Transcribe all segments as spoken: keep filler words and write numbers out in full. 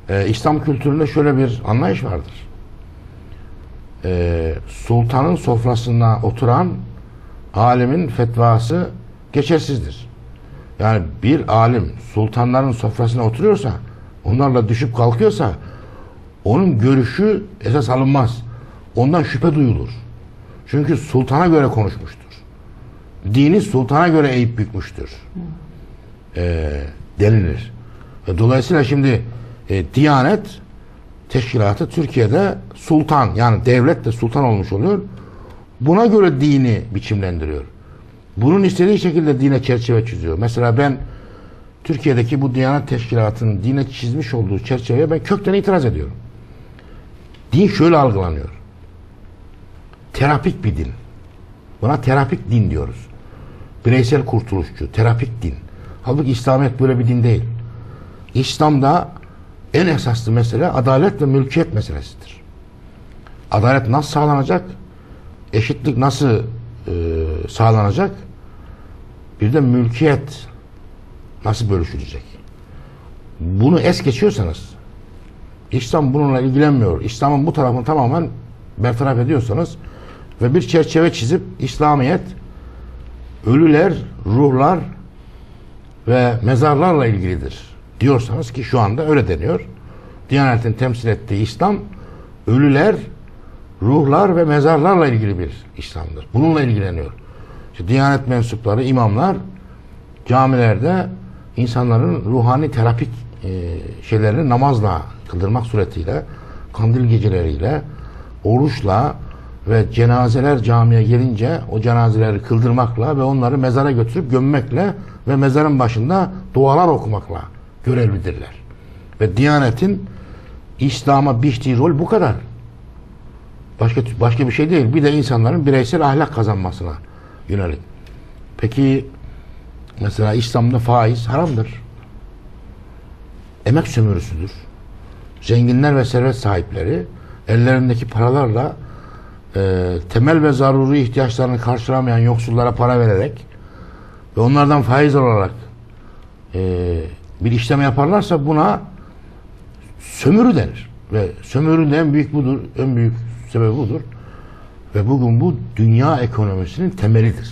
Ee, İslam kültüründe şöyle bir anlayış vardır. Ee, sultanın sofrasına oturan alimin fetvası geçersizdir. Yani bir alim sultanların sofrasına oturuyorsa, onlarla düşüp kalkıyorsa onun görüşü esas alınmaz. Ondan şüphe duyulur. Çünkü sultana göre konuşmuştur. Dini sultana göre eğip bükmüştür. Ee, denilir. E, dolayısıyla şimdi e, Diyanet Teşkilatı Türkiye'de sultan, yani devlet de sultan olmuş oluyor. Buna göre dini biçimlendiriyor. Bunun istediği şekilde dine çerçeve çiziyor. Mesela ben Türkiye'deki bu Diyanet Teşkilatı'nın dine çizmiş olduğu çerçeveye ben kökten itiraz ediyorum. Din şöyle algılanıyor. Terapik bir din. Buna terapik din diyoruz. Bireysel kurtuluşçu, terapik din. Halbuki İslamiyet böyle bir din değil. İslam'da en esaslı mesele adalet ve mülkiyet meselesidir. Adalet nasıl sağlanacak? Eşitlik nasıl e, sağlanacak? Bir de mülkiyet nasıl bölüşülecek? Bunu es geçiyorsanız, İslam bununla ilgilenmiyor, İslam'ın bu tarafını tamamen bertaraf ediyorsanız ve bir çerçeve çizip İslamiyet ölüler, ruhlar ve mezarlarla ilgilidir diyorsanız, ki şu anda öyle deniyor. Diyanet'in temsil ettiği İslam ölüler, ruhlar ve mezarlarla ilgili bir İslam'dır. Bununla ilgileniyor. İşte Diyanet mensupları, imamlar camilerde insanların ruhani terapik e, şeylerini namazla kıldırmak suretiyle, kandil geceleriyle, oruçla ve cenazeler camiye gelince o cenazeleri kıldırmakla ve onları mezara götürüp gömmekle ve mezarın başında dualar okumakla görevlidirler. Ve Diyanet'in İslam'a biçtiği rol bu kadar. Başka başka bir şey değil. Bir de insanların bireysel ahlak kazanmasına yönelik. Peki mesela İslam'da faiz haramdır. Emek sömürüsüdür. Zenginler ve servet sahipleri ellerindeki paralarla e, temel ve zaruri ihtiyaçlarını karşılamayan yoksullara para vererek ve onlardan faiz olarak e, bir işlem yaparlarsa buna sömürü denir. Ve sömürünün en büyük budur, en büyük sebebi budur. Ve bugün bu dünya ekonomisinin temelidir.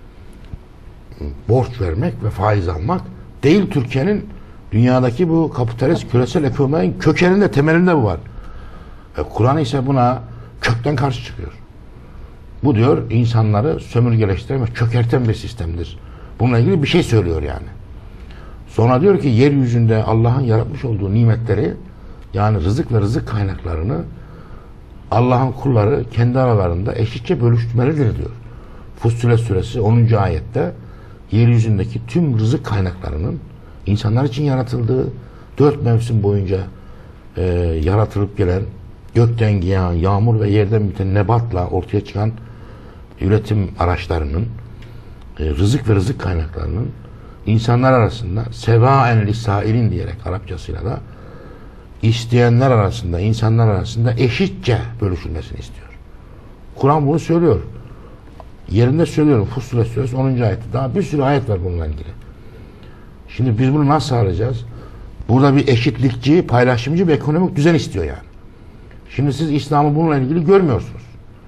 Borç vermek ve faiz almak değil, Türkiye'nin dünyadaki bu kapitalist küresel ekonominin kökeninde, temelinde bu var. E, Kur'an ise buna kökten karşı çıkıyor. Bu diyor insanları sömürgeleştiren ve çökerten bir sistemdir. Bununla ilgili bir şey söylüyor yani. Sonra diyor ki yeryüzünde Allah'ın yaratmış olduğu nimetleri, yani rızık ve rızık kaynaklarını Allah'ın kulları kendi aralarında eşitçe bölüştürmelidir diyor. Fussilet suresi onuncu ayette yeryüzündeki tüm rızık kaynaklarının insanlar için yaratıldığı, dört mevsim boyunca e, yaratılıp gelen, gökten yağan yağmur ve yerden biten nebatla ortaya çıkan üretim araçlarının, e, rızık ve rızık kaynaklarının insanlar arasında sevaen lisailin diyerek Arapçasıyla da isteyenler arasında, insanlar arasında eşitçe bölüşülmesini istiyor. Kur'an bunu söylüyor. Yerinde söylüyorum. Fussilet suresi onuncu ayette. Daha bir sürü ayet var bununla ilgili. Şimdi biz bunu nasıl sağlayacağız? Burada bir eşitlikçi, paylaşımcı bir ekonomik düzen istiyor yani. Şimdi siz İslam'ı bununla ilgili görmüyorsunuz.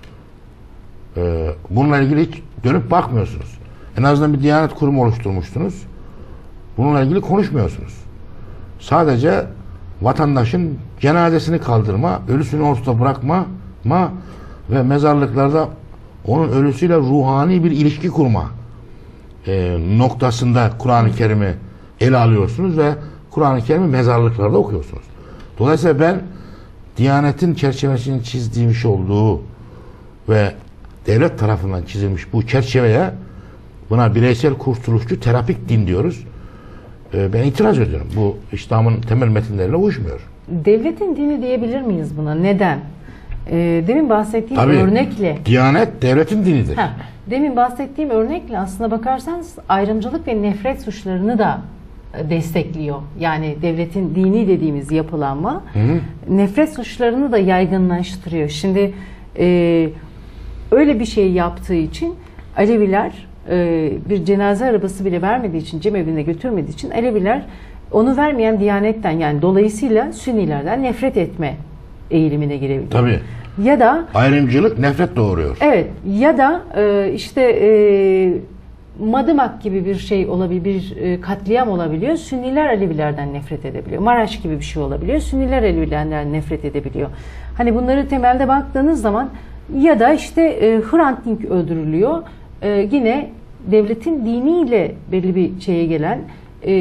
Ee, bununla ilgili hiç dönüp bakmıyorsunuz. En azından bir Diyanet Kurumu oluşturmuştunuz. Bununla ilgili konuşmuyorsunuz. Sadece vatandaşın cenazesini kaldırma, ölüsünü ortada bırakma ma ve mezarlıklarda onun ölüsüyle ruhani bir ilişki kurma e, noktasında Kur'an-ı Kerim'i ele alıyorsunuz ve Kur'an-ı Kerim'i mezarlıklarda okuyorsunuz. Dolayısıyla ben Diyanet'in çerçevesini çizdiğimiz olduğu ve devlet tarafından çizilmiş bu çerçeveye, buna bireysel kurtuluşçu terapik din diyoruz. E, ben itiraz ediyorum. Bu İslam'ın temel metinleriyle uyuşmuyor. Devletin dini diyebilir miyiz buna? Neden? E, demin bahsettiğim Tabii, örnekle... Diyanet devletin dinidir. Heh, demin bahsettiğim örnekle aslına bakarsanız ayrımcılık ve nefret suçlarını da destekliyor. Yani devletin dini dediğimiz yapılanma hı hı. nefret suçlarını da yaygınlaştırıyor. Şimdi e, öyle bir şey yaptığı için Aleviler e, bir cenaze arabası bile vermediği için, cemevine götürmediği için Aleviler onu vermeyen Diyanet'ten, yani dolayısıyla Sünnilerden nefret etme eğilimine girebiliyor. Tabii. Ya da Ayrımcılık nefret doğuruyor. evet, ya da e, işte e, Madımak gibi bir şey olabilir, bir e, katliam olabiliyor. Sünniler Alevilerden nefret edebiliyor. Maraş gibi bir şey olabiliyor. Sünniler Alevilerden nefret edebiliyor. Hani bunları temelde baktığınız zaman, ya da işte e, Hrant Dink öldürülüyor. E, yine devletin diniyle belli bir şeye gelen e,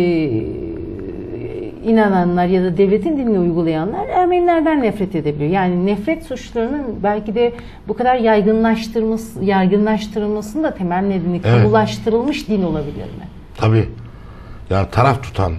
inananlar ya da devletin dinini uygulayanlar Ermenilerden nefret edebiliyor. Yani nefret suçlarının belki de bu kadar yaygınlaştırılması, yaygınlaştırılmasının da temel nedeni Evet. kamulaştırılmış din olabilir mi? Tabii. Yani taraf tutan,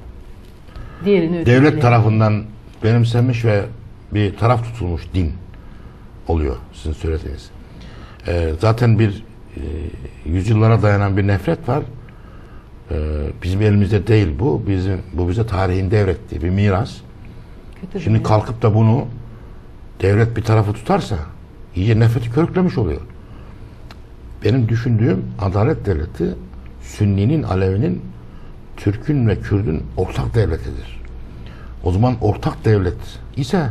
Diğerini devlet ötekileyen. tarafından benimsenmiş ve bir taraf tutulmuş din oluyor sizin söylediğiniz. Ee, zaten bir e, yüzyıllara dayanan bir nefret var. Ee, bizim elimizde değil bu. Bizim bu bize tarihin devrettiği bir miras. Kötü Şimdi bir- kalkıp da bunu devlet bir tarafı tutarsa iyice nefreti körüklemiş oluyor. Benim düşündüğüm adalet devleti Sünninin, Alevinin, Türk'ün ve Kürd'ün ortak devletidir. O zaman ortak devlet ise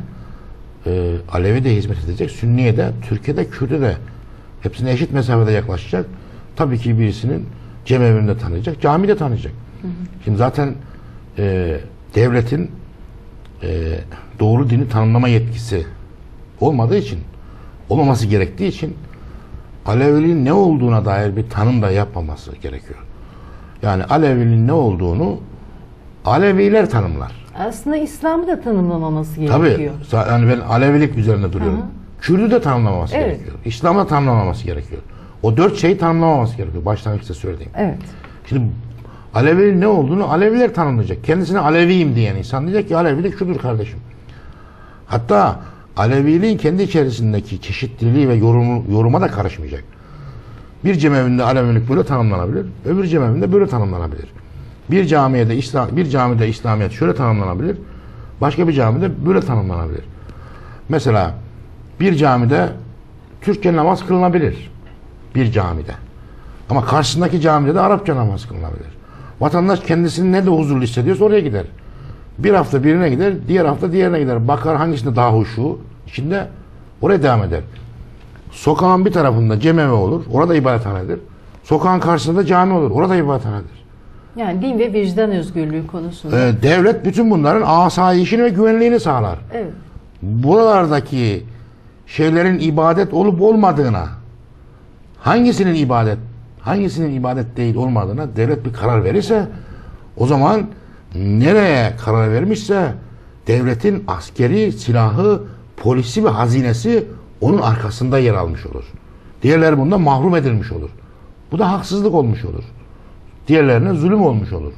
e, Alevi de hizmet edecek, Sünniye de, Türkiye'de, Kürt'e de hepsine eşit mesafede yaklaşacak. Tabii ki birisinin cemevinde tanıyacak, camide tanıyacak. Hı hı. Şimdi zaten e, devletin e, doğru dini tanımlama yetkisi olmadığı için, olmaması gerektiği için Aleviliğin ne olduğuna dair bir tanım da yapmaması gerekiyor. Yani Aleviliğin ne olduğunu Aleviler tanımlar. Aslında İslam'ı da tanımlamaması Tabii. gerekiyor. Yani ben Alevilik üzerine duruyorum. Hı hı. Kürt'ü de tanımlamaması Evet. gerekiyor. İslam'ı da tanımlamaması gerekiyor. O dört şeyi tanımlamaması gerekiyor. Başlangıçta söylediğim. Evet. Şimdi Aleviliğin ne olduğunu Aleviler tanımlayacak. Kendisine Aleviyim diyen insan diyecek ki Alevilik şudur kardeşim. Hatta Aleviliğin kendi içerisindeki çeşitliliği ve yorumu, yoruma da karışmayacak. Bir cemevinde Alevilik böyle tanımlanabilir, öbür cemevinde böyle tanımlanabilir. Bir camide İslam, bir camide İslamiyet şöyle tanımlanabilir, başka bir camide böyle tanımlanabilir. Mesela bir camide Türkçe namaz kılınabilir, bir camide. Ama karşısındaki camide de Arapça namaz kılınabilir. Vatandaş kendisini ne de huzurlu hissediyorsa oraya gider. Bir hafta birine gider, diğer hafta diğerine gider. Bakar hangisinde daha huşu içinde, oraya devam eder. Sokağın bir tarafında cemevi olur, orada ibadethanedir. Sokağın karşısında cami olur, orada ibadethanedir. Yani din ve vicdan özgürlüğü konusunda. Ee, devlet bütün bunların asayişini ve güvenliğini sağlar. Evet. Buralardaki şeylerin ibadet olup olmadığına, hangisinin ibadet, hangisinin ibadet değil olmadığına devlet bir karar verirse, o zaman nereye karar vermişse devletin askeri, silahı, polisi ve hazinesi onun arkasında yer almış olur. Diğerleri bundan mahrum edilmiş olur. Bu da haksızlık olmuş olur. Diğerlerine zulüm olmuş olur.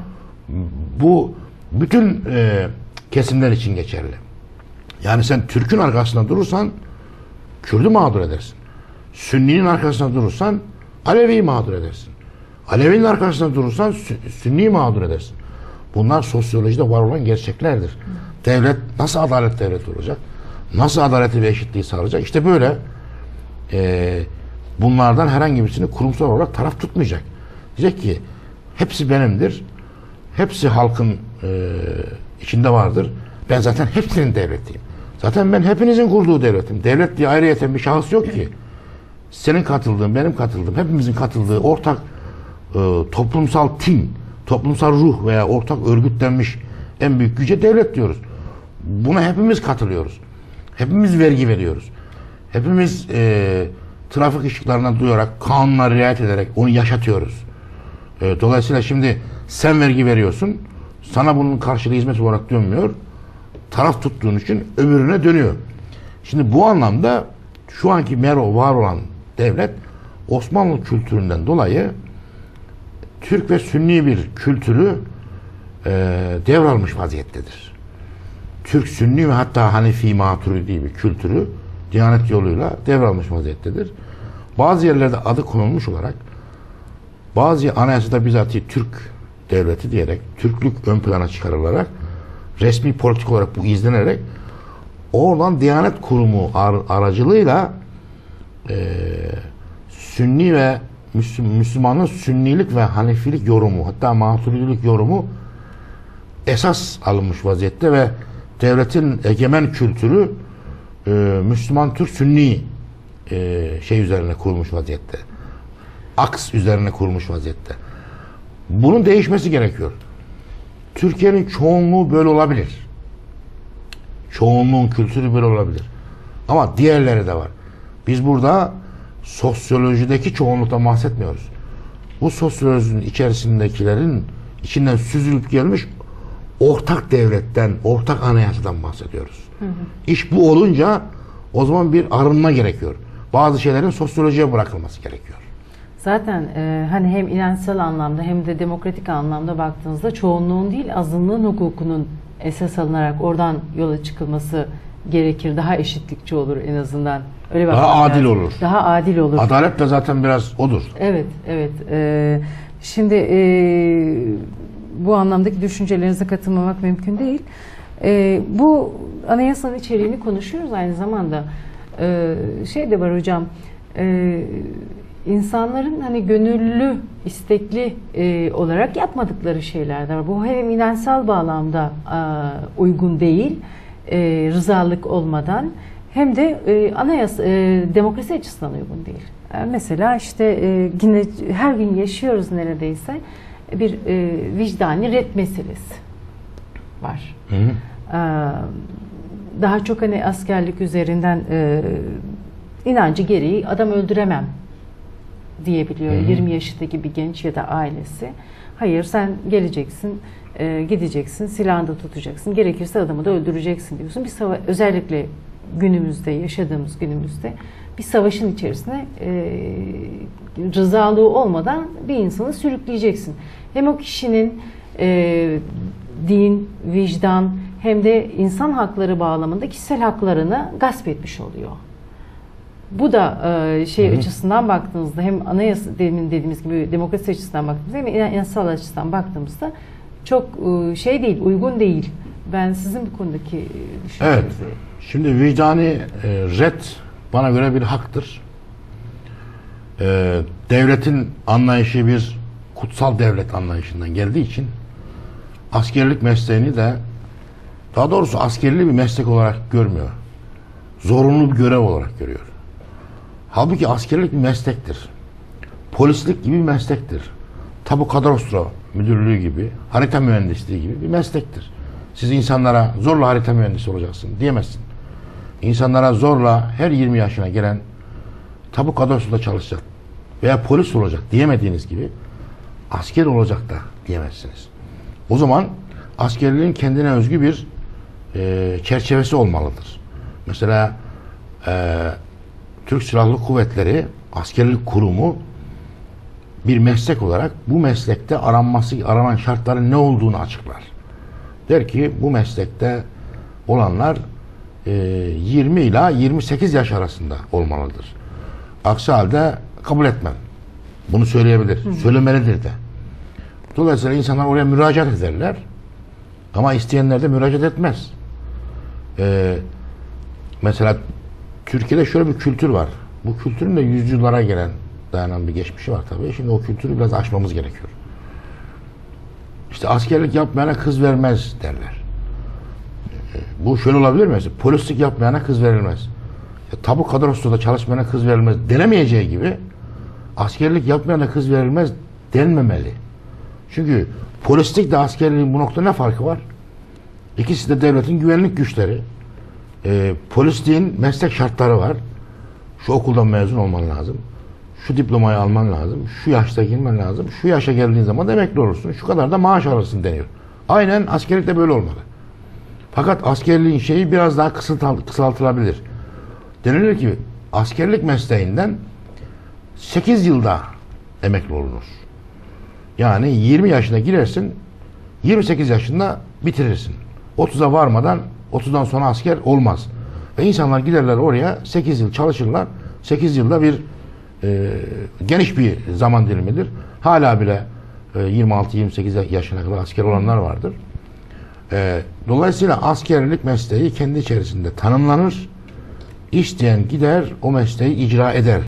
Bu bütün e, kesimler için geçerli. Yani sen Türk'ün arkasında durursan Kürt'ü mağdur edersin. Sünni'nin arkasında durursan Alevi'yi mağdur edersin. Alevi'nin arkasında durursan Sü- Sünni'yi mağdur edersin. Bunlar sosyolojide var olan gerçeklerdir. Devlet nasıl adalet devleti olacak? Nasıl adaleti ve eşitliği sağlayacak? İşte böyle e, bunlardan herhangi birisini kurumsal olarak taraf tutmayacak. Diyecek ki hepsi benimdir. Hepsi halkın e, içinde vardır. Ben zaten hepsinin devletiyim. Zaten ben hepinizin kurduğu devletim. Devlet diye ayrıyeten bir şahıs yok ki. Senin katıldığın, benim katıldığım, hepimizin katıldığı ortak e, toplumsal tim, toplumsal ruh veya ortak örgütlenmiş en büyük güce devlet diyoruz. Buna hepimiz katılıyoruz. Hepimiz vergi veriyoruz. Hepimiz e, trafik ışıklarına duyarak, kanunlara riayet ederek onu yaşatıyoruz. E, dolayısıyla şimdi sen vergi veriyorsun, sana bunun karşılığı hizmet olarak dönmüyor. Taraf tuttuğun için öbürüne dönüyor. Şimdi bu anlamda şu anki mero var olan devlet Osmanlı kültüründen dolayı Türk ve Sünni bir kültürü e, devralmış vaziyettedir. Türk, Sünni ve hatta Hanefi, Maturidi bir kültürü Diyanet yoluyla devralmış vaziyettedir. Bazı yerlerde adı konulmuş olarak, bazı anayasada bizatihi Türk devleti diyerek, Türklük ön plana çıkarılarak, resmi politik olarak bu izlenerek, oradan Diyanet Kurumu ar aracılığıyla e, Sünni ve Müslüm, Müslümanın Sünnilik ve Hanefilik yorumu, hatta Maturidilik yorumu esas alınmış vaziyette ve devletin egemen kültürü e, Müslüman Türk Sünni e, şey üzerine kurulmuş vaziyette. Aks üzerine kurulmuş vaziyette. Bunun değişmesi gerekiyor. Türkiye'nin çoğunluğu böyle olabilir. Çoğunluğun kültürü böyle olabilir. Ama diğerleri de var. Biz burada sosyolojideki çoğunluktan bahsetmiyoruz. Bu sosyolojinin içerisindekilerin içinden süzülüp gelmiş ortak devletten, ortak anayasadan bahsediyoruz. Hı hı. İş bu olunca o zaman bir arınma gerekiyor. Bazı şeylerin sosyolojiye bırakılması gerekiyor. Zaten e, hani hem inançsal anlamda hem de demokratik anlamda baktığınızda çoğunluğun değil azınlığın hukukunun esas alınarak oradan yola çıkılması gerekir. Daha eşitlikçi olur en azından. Öyle Daha adil lazım. olur. Daha adil olur. Adalet de zaten biraz odur. Evet, evet. E, şimdi e, bu anlamdaki düşüncelerinize katılmamak mümkün değil. E, bu anayasanın içeriğini konuşuyoruz aynı zamanda. E, şey de var hocam, e, insanların hani gönüllü, istekli e, olarak yapmadıkları şeyler de var. Bu hem inançsal bağlamda e, uygun değil, e, rızalık olmadan, hem de e, anayasa, e, demokrasi açısından uygun değil. E, mesela işte e, yine her gün yaşıyoruz neredeyse bir e, vicdani ret meselesi var. Hı hı. E, daha çok hani askerlik üzerinden e, inancı gereği adam öldüremem diyebiliyor. Hı hı. yirmi yaşındaki bir genç ya da ailesi. Hayır, sen geleceksin, e, gideceksin, silahını da tutacaksın. Gerekirse adamı da öldüreceksin diyorsun. Bir sava- özellikle günümüzde, yaşadığımız günümüzde bir savaşın içerisine e, rızalığı olmadan bir insanı sürükleyeceksin. Hem o kişinin e, din, vicdan hem de insan hakları bağlamında kişisel haklarını gasp etmiş oluyor. Bu da e, şey Hı-hı. açısından baktığınızda hem anayasa demin dediğimiz gibi demokrasi açısından baktığımızda hem inançsal açısından baktığımızda çok e, şey değil, uygun değil. Ben sizin bu konudaki düşüncenizi... Evet. Şimdi vicdani e, red bana göre bir haktır. E, devletin anlayışı bir kutsal devlet anlayışından geldiği için askerlik mesleğini de daha doğrusu askerliği bir meslek olarak görmüyor. Zorunlu bir görev olarak görüyor. Halbuki askerlik bir meslektir. Polislik gibi bir meslektir. Tabu kadastro müdürlüğü gibi, harita mühendisliği gibi bir meslektir. Siz insanlara zorla harita mühendisi olacaksın diyemezsin. İnsanlara zorla her yirmi yaşına gelen tabu kadastroda çalışacak veya polis olacak diyemediğiniz gibi asker olacak da diyemezsiniz. O zaman askerliğin kendine özgü bir e, çerçevesi olmalıdır. Mesela e, Türk Silahlı Kuvvetleri Askerlik Kurumu bir meslek olarak bu meslekte aranması, aranan şartların ne olduğunu açıklar. Der ki bu meslekte olanlar e, yirmi ila yirmi sekiz yaş arasında olmalıdır. Aksi halde kabul etmem. Bunu söyleyebilir. Hı hı. Söylemelidir de. Dolayısıyla insanlar oraya müracaat ederler. Ama isteyenler de müracaat etmez. Ee, mesela Türkiye'de şöyle bir kültür var. Bu kültürün de yüzyıllara gelen dayanan bir geçmişi var tabii. Şimdi o kültürü biraz aşmamız gerekiyor. İşte askerlik yapmayana kız vermez derler. Ee, bu şöyle olabilir mi? Mesela polislik yapmayana kız verilmez. Ya, tabu kadrosuda çalışmayana kız verilmez denemeyeceği gibi askerlik yapmayana kız verilmez denmemeli. Çünkü polislik de askerliğin bu noktada ne farkı var? İkisi de devletin güvenlik güçleri. Ee, polisliğin meslek şartları var. Şu okuldan mezun olman lazım. Şu diplomayı alman lazım. Şu yaşta girmen lazım. Şu yaşa geldiğin zaman da emekli olursun. Şu kadar da maaş alırsın deniyor. Aynen askerlik de böyle olmalı. Fakat askerliğin şeyi biraz daha kısaltılabilir. Denilir ki askerlik mesleğinden sekiz yılda emekli olunur. Yani yirmi yaşına girersin, yirmi sekiz yaşında bitirirsin. otuza varmadan, otuzdan sonra asker olmaz. Ve insanlar giderler oraya, sekiz yıl çalışırlar. sekiz yılda bir e, geniş bir zaman dilimidir. Hala bile e, yirmi altı yirmi sekiz yaşına kadar asker olanlar vardır. E, dolayısıyla askerlik mesleği kendi içerisinde tanımlanır. İsteyen gider o mesleği icra eder.